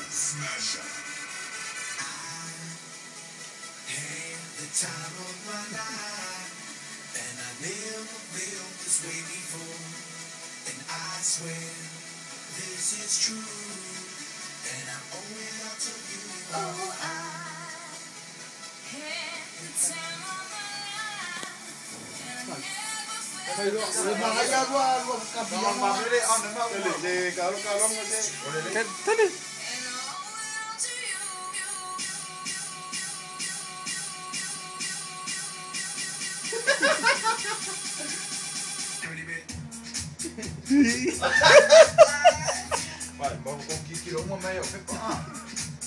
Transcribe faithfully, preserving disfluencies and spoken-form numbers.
Smasher. I had the time of my life, and I never felt this way before. And I swear this is true, and I'm owing it all to you. Oh, I had the time of my life, and I never felt this way before. Vai, vamos com que quilômetro meio,